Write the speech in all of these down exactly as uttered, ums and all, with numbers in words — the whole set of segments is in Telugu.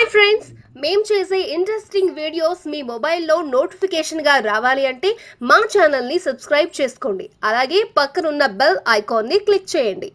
హాయ్ ఫ్రెండ్స్, మేము చేసే ఇంట్రెస్టింగ్ వీడియోస్ మీ మొబైల్లో నోటిఫికేషన్గా రావాలి అంటే మా ఛానల్ని సబ్స్క్రైబ్ చేసుకోండి. అలాగే పక్కనున్న బెల్ ఐకాన్ని క్లిక్ చేయండి.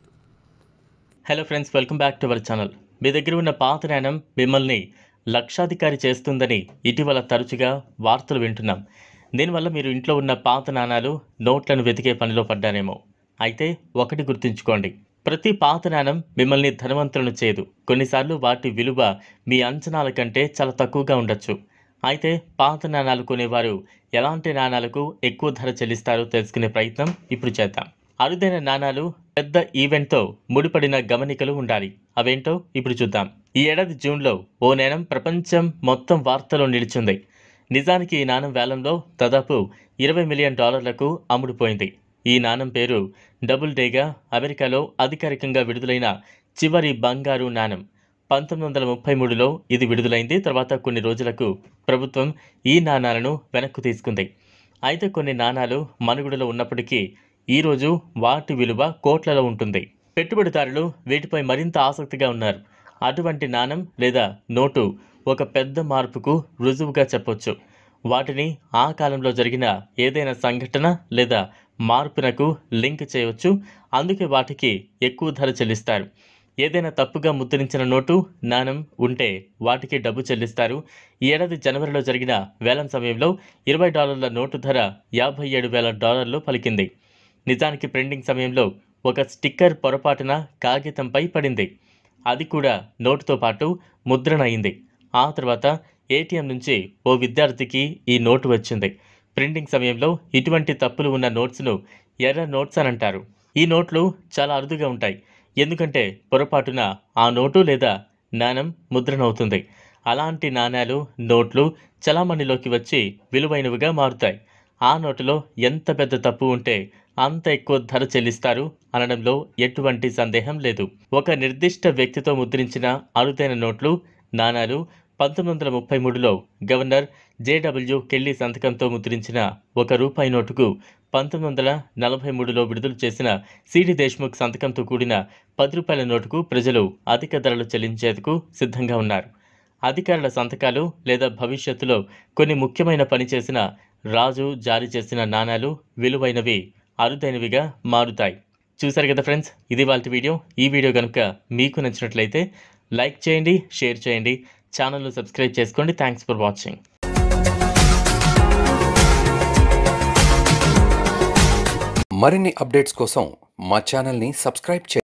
Hello friends, welcome back to our channel. మీ దగ్గర ఉన్న పాత నాణ్యం మిమ్మల్ని లక్షాధికారి చేస్తుందని ఇటీవల తరచుగా వార్తలు వింటున్నాం. దీనివల్ల మీరు ఇంట్లో ఉన్న పాత నాణాలు నోట్లను వెతికే పనిలో పడ్డారేమో. అయితే ఒకటి గుర్తుంచుకోండి, ప్రతి పాత నాణం మిమ్మల్ని ధనవంతులను చేయదు. కొన్నిసార్లు వాటి విలువ మీ అంచనాల కంటే చాలా తక్కువగా ఉండొచ్చు. అయితే పాత నాణాలు కొనేవారు ఎలాంటి నాణాలకు ఎక్కువ ధర చెల్లిస్తారో తెలుసుకునే ప్రయత్నం ఇప్పుడు చేద్దాం. అరుదైన నాణాలు పెద్ద ఈవెంట్తో ముడిపడిన గమనికలు ఉండాలి. అవేంటో ఇప్పుడు చూద్దాం. ఈ ఏడాది జూన్లో ఓ నాణం ప్రపంచం మొత్తం వార్తలో నిలిచింది. నిజానికి ఈ నాణం వేలంలో దాదాపు ఇరవై మిలియన్ డాలర్లకు అమ్ముడుపోయింది. ఈ నాణం పేరు డబుల్ డేగా అమెరికాలో అధికారికంగా విడుదలైన చివరి బంగారు నాణం. పంతొమ్మిది వందల ముప్పై మూడులో ఇది విడుదలైంది. తర్వాత కొన్ని రోజులకు ప్రభుత్వం ఈ నాణాలను వెనక్కు తీసుకుంది. అయితే కొన్ని నాణాలు మనుగడలో ఉన్నప్పటికీ ఈరోజు వాటి విలువ కోట్లలో ఉంటుంది. పెట్టుబడిదారులు వీటిపై మరింత ఆసక్తిగా ఉన్నారు. అటువంటి నాణం లేదా నోటు ఒక పెద్ద మార్పుకు రుజువుగా చెప్పొచ్చు. వాటిని ఆ కాలంలో జరిగిన ఏదైనా సంఘటన లేదా మార్పునకు లింక్ చేయవచ్చు. అందుకే వాటికి ఎక్కువ ధర చెల్లిస్తారు. ఏదైనా తప్పుగా ముద్రించిన నోటు, నాణం ఉంటే వాటికి డబ్బు చెల్లిస్తారు. ఈ ఏడాది జనవరిలో జరిగిన వేలం సమయంలో ఇరవై డాలర్ల నోటు ధర యాభై ఏడు వేల డాలర్లు పలికింది. నిజానికి ప్రింటింగ్ సమయంలో ఒక స్టిక్కర్ పొరపాటున కాగితంపై పడింది. అది కూడా నోటుతో పాటు ముద్రణ అయింది. ఆ తర్వాత ఏటీఎం నుంచి ఓ విద్యార్థికి ఈ నోటు వచ్చింది. ప్రింటింగ్ సమయంలో ఇటువంటి తప్పులు ఉన్న నోట్స్ను ఎర్ర నోట్స్ అని అంటారు. ఈ నోట్లు చాలా అరుదుగా ఉంటాయి, ఎందుకంటే పొరపాటున ఆ నోటు లేదా నాణం ముద్రణ అవుతుంది. అలాంటి నాణాలు, నోట్లు చలామణిలోకి వచ్చి విలువైనవిగా మారుతాయి. ఆ నోటులో ఎంత పెద్ద తప్పు ఉంటే అంత ఎక్కువ ధర చెల్లిస్తారు అనడంలో ఎటువంటి సందేహం లేదు. ఒక నిర్దిష్ట వ్యక్తితో ముద్రించిన అరుదైన నోట్లు, నాణాలు పంతొమ్మిది వందల ముప్పై మూడులో గవర్నర్ జేడబ్ల్యూ కెల్లీ సంతకంతో ముద్రించిన ఒక రూపాయి నోటుకు పంతొమ్మిది వందల నలభై మూడులో విడుదల చేసిన సిడి దేశ్ముఖ్ సంతకంతో కూడిన పది రూపాయల నోటుకు ప్రజలు అధిక ధరలు చెల్లించేందుకు సిద్ధంగా ఉన్నారు. అధికారుల సంతకాలు లేదా భవిష్యత్తులో కొన్ని ముఖ్యమైన పని చేసిన రాజు జారీ చేసిన నాణాలు విలువైనవి, అరుదైనవిగా మారుతాయి. చూశారు కదా ఫ్రెండ్స్, ఇది వాళ్ళ వీడియో. ఈ వీడియో కనుక మీకు నచ్చినట్లయితే లైక్ చేయండి, షేర్ చేయండి, ఛానల్ను సబ్స్క్రైబ్ చేసుకోండి. Thanks for watching. మరిన్ని అప్డేట్స్ కోసం మా ఛానల్ని సబ్స్క్రైబ్ చేయండి.